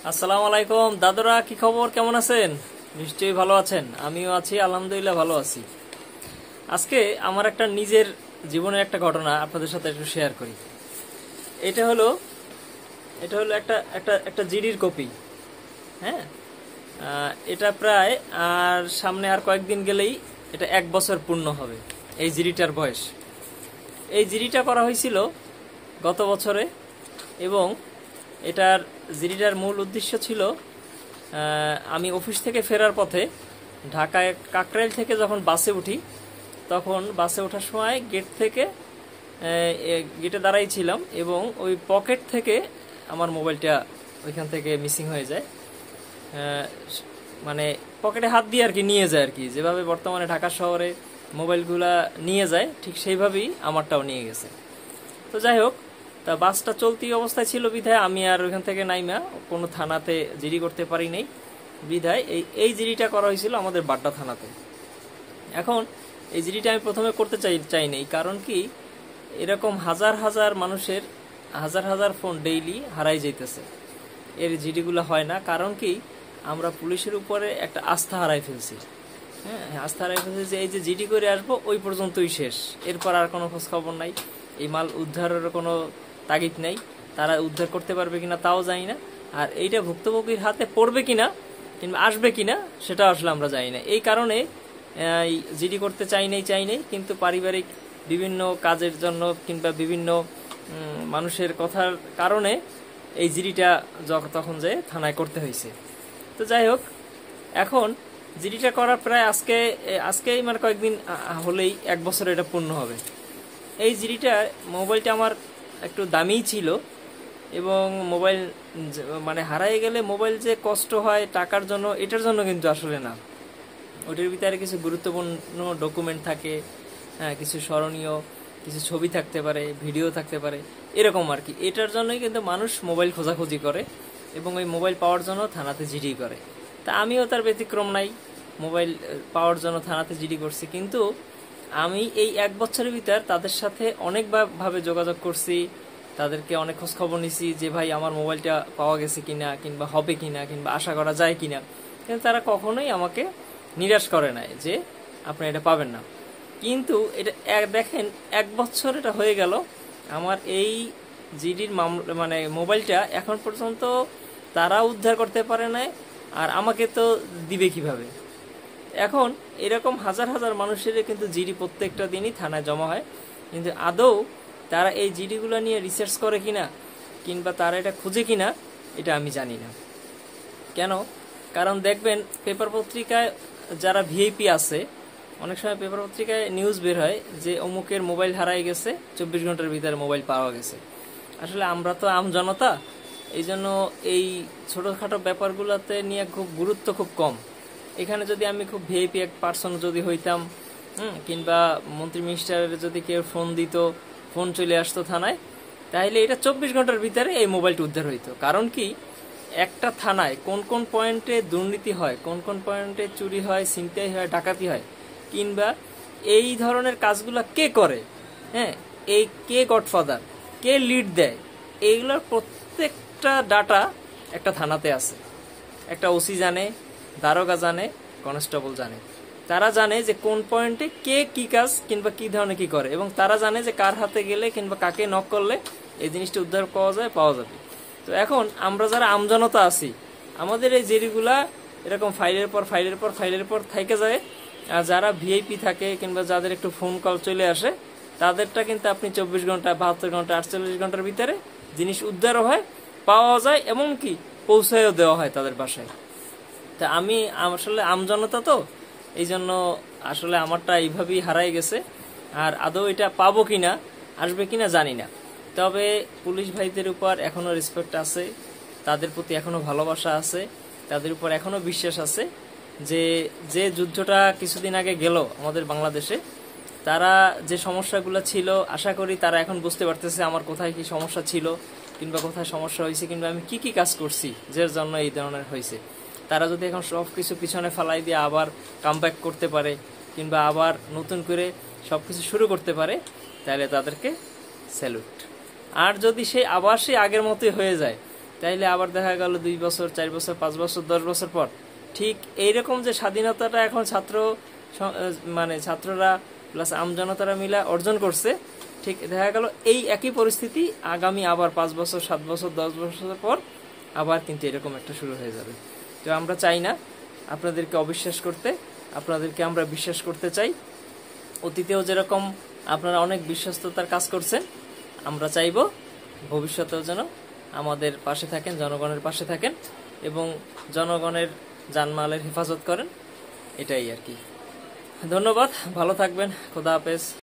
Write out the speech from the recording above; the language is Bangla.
আসসালামু আলাইকুম দাদুরা, কি খবর? কেমন আছেন? নিশ্চয়ই ভালো আছেন। আমিও আছি, আলহামদুলিল্লাহ ভালো আছি। আজকে আমার একটা নিজের জীবনের একটা ঘটনা আপনাদের সাথে একটু শেয়ার করি। এটা হলো এটা হলো একটা একটা একটা জিডির কপি। হ্যাঁ, এটা প্রায় আর সামনে আর কয়েকদিন গেলেই এটা 1 বছর পূর্ণ হবে এই জিডিটার বয়স। এই জিডিটা করা হয়েছিল গত বছরে, এবং এটার জিডিটার মূল উদ্দেশ্য ছিল আমি অফিস থেকে ফেরার পথে ঢাকায় কাকরাইল থেকে যখন বাসে উঠি, তখন বাসে ওঠার সময় গেটে দাঁড়াই ছিলাম, এবং ওই পকেট থেকে আমার মোবাইলটা ওইখান থেকে মিসিং হয়ে যায়। মানে পকেটে হাত দিয়ে আর কি নিয়ে যায়, আর কি যেভাবে বর্তমানে ঢাকা শহরে মোবাইলগুলা নিয়ে যায়, ঠিক সেইভাবেই আমারটাও নিয়ে গেছে। তো যাই হোক, তা বাসটা চলতি অবস্থায় ছিল বিধায় আমি আর ওইখান থেকে নাইমা কোনো থানাতে জিডি করতে পারি নাই। বিধায় এই জিডিটা করা হয়েছিল আমাদের বাড্ডা থানাতে। এখন এই জিডিটা আমি প্রথমে করতে চাইনি, কারণ কি, এরকম হাজার হাজার মানুষের হাজার হাজার ফোন ডেইলি হারাই যাইতেছে। এর জিডিগুলো হয় না, কারণ কি, আমরা পুলিশের উপরে একটা আস্থা হারাই ফেলছি। হ্যাঁ, আস্থা হারাই ফেলছি যে এই যে জিডি করে আসবো ওই পর্যন্তই শেষ, এরপর আর কোনো খোঁজ খবর নাই। এই মাল উদ্ধারের কোনো তাগিদ নেই, তারা উদ্ধার করতে পারবে কিনা তাও জানি না। আর এইটা ভুক্তভোগীর হাতে পড়বে কিনা কিংবা আসবে কিনা সেটা আসলে আমরা জানি না। এই কারণে জিডি করতে চাই নাই, কিন্তু পারিবারিক বিভিন্ন কাজের জন্য কিংবা বিভিন্ন মানুষের কথার কারণে এই জিডিটা তখন যে থানায় করতে হয়েছে। তো যাই হোক, এখন জিডিটা করার প্রায় আজকেই মানে কয়েকদিন হলেই 1 বছর এটা পূর্ণ হবে। এই জিডিটা মোবাইলটা আমার একটু দামিই ছিল, এবং মোবাইল মানে হারাই গেলে মোবাইল যে কষ্ট হয় টাকার জন্য, এটার জন্য কিন্তু আসলে না। ওটার ভিতরে কিছু গুরুত্বপূর্ণ ডকুমেন্ট থাকে, হ্যাঁ, কিছু স্মরণীয় কিছু ছবি থাকতে পারে, ভিডিও থাকতে পারে, এরকম আর কি। এটার জন্যই কিন্তু মানুষ মোবাইল খোঁজাখুঁজি করে, এবং ওই মোবাইল পাওয়ার জন্য থানাতে জিডি করে। তা আমিও তার ব্যতিক্রম নাই, মোবাইল পাওয়ার জন্য থানাতে জিডি করছি। কিন্তু আমি এই 1 বছরের ভিতর তাদের সাথে অনেকভাবে যোগাযোগ করছি, তাদেরকে অনেক খোঁজ খবর নিছি যে ভাই আমার মোবাইলটা পাওয়া গেছে কিনা, কিংবা হবে কিনা, কিংবা আশা করা যায় কিনা। কিন্তু তারা কখনোই আমাকে নিরাশ করে নাই যে আপনি এটা পাবেন না। কিন্তু এটা দেখেন, 1 বছর এটা হয়ে গেল, আমার এই জিডির মানে মোবাইলটা এখন পর্যন্ত তারা উদ্ধার করতে পারে নাই, আর আমাকে তো দিবে কিভাবে? এখন এরকম হাজার হাজার মানুষের কিন্তু জিডি প্রত্যেকটা দিনই থানায় জমা হয়, কিন্তু আদৌ তারা এই জিডিগুলো নিয়ে রিসার্চ করে কিনা কিংবা তারা এটা খুঁজে কিনা, এটা আমি জানি না। কেন? কারণ দেখবেন পেপার পত্রিকায় যারা ভিআইপি আছে, অনেক সময় পেপার পত্রিকায় নিউজ বের হয় যে অমুকের মোবাইল হারাই গেছে, 24 ঘন্টার ভিতরে মোবাইল পাওয়া গেছে। আসলে আমরা তো আম জনতা, এই জন্য এই ছোটোখাটো ব্যাপারগুলোতে নিয়ে গুরুত্ব খুব কম। এখানে যদি আমি খুব ভিআইপি এক পার্সন যদি হইতাম, কিংবা মন্ত্রী মিনিস্টারের যদি কেউ ফোন দিত, ফোন চলে আসতো থানায়, তাহলে এটা 24 ঘন্টার ভিতরে এই মোবাইলটা উদ্ধার হইতো। কারণ কি, একটা থানায় কোন কোন পয়েন্টে দুর্নীতি হয়, কোন কোন পয়েন্টে চুরি হয়, ছিনতাই হয়, ডাকাতি হয়, কিংবা এই ধরনের কাজগুলো কে করে, হ্যাঁ, এই কে গডফাদার, কে লিড দেয়, এইগুলোর প্রত্যেকটা ডাটা একটা থানাতে আছে। একটা ওসি জানে, দারোগা জানে, কনস্টেবল জানে। তারা জানে যে কোন পয়েন্টে কে কি কাজ কিংবা কি ধরনের কি করে, এবং তারা জানে যে কার হাতে গেলে কিংবা কাকে নক করলে এই জিনিসটা উদ্ধার পাওয়া যাবে। তো এখন আমরা যারা আমজনতা আছি, আমাদের এই জেরিগুলা এরকম ফাইলের পর থেকে যায়। আর যারা ভিআইপি থাকে কিংবা যাদের একটু ফোন কল চলে আসে, তাদেরটা কিন্তু আপনি 24 ঘন্টা, 72 ঘন্টা, 48 ঘন্টার ভিতরে জিনিস উদ্ধারও হয়, পাওয়া যায়, এমনকি পৌঁছায়ও দেওয়া হয় তাদের বাসায়। তা আমি আসলে আমজনতা, তো এই জন্য আসলে আমারটা এইভাবেই হারাই গেছে। আর আদৌ এটা পাবো কিনা, আসবে কিনা জানি না। তবে পুলিশ ভাইদের উপর এখনো রেসপেক্ট আছে, তাদের প্রতি এখনো ভালোবাসা আছে, তাদের উপর এখনো বিশ্বাস আছে যে যে যুদ্ধটা কিছুদিন আগে গেল আমাদের বাংলাদেশে, তারা যে সমস্যাগুলো ছিল, আশা করি তারা এখন বুঝতে পারতেছে আমার কোথায় কি সমস্যা ছিল, কিংবা কোথায় সমস্যা হয়েছে, কিংবা আমি কি কি কাজ করছি যার জন্য এই ধরনের হয়েছে। তারা যদি এখন সব কিছু পিছনে ফালাই দিয়ে আবার কামব্যাক করতে পারে, কিংবা আবার নতুন করে সব কিছু শুরু করতে পারে, তাহলে তাদেরকে স্যালুট। আর যদি সেই আবার সেই আগের মতোই হয়ে যায়, তাইলে আবার দেখা গেল 2 বছর 4 বছর 5 বছর 10 বছর পর ঠিক এইরকম যে স্বাধীনতাটা এখন মানে ছাত্ররা প্লাস আমজনতারা মিলে অর্জন করছে, ঠিক দেখা গেল এই একই পরিস্থিতি আগামী আবার 5 বছর 7 বছর 10 বছর পর আবার কিন্তু এরকম একটা শুরু হয়ে যাবে। তো আমরা চাই না আপনাদেরকে অবিশ্বাস করতে, আপনাদেরকে আমরা বিশ্বাস করতে চাই। অতীতেও যেরকম আপনারা অনেক বিশ্বস্ততার কাজ করছেন, আমরা চাইব ভবিষ্যতেও যেন আমাদের পাশে থাকেন, জনগণের পাশে থাকেন এবং জনগণের জানমালের হেফাজত করেন। এটাই আর কি। ধন্যবাদ, ভালো থাকবেন, খোদা হাফেজ।